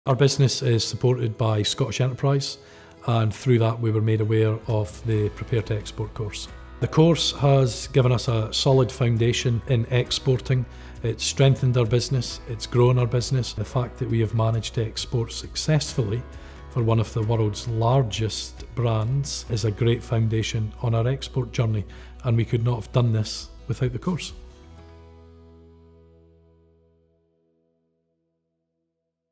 Our business is supported by Scottish Enterprise, and through that we were made aware of the Prepare to Export course. The course has given us a solid foundation in exporting. It's strengthened our business, it's grown our business. The fact that we have managed to export successfully for one of the world's largest brands is a great foundation on our export journey, and we could not have done this without the course.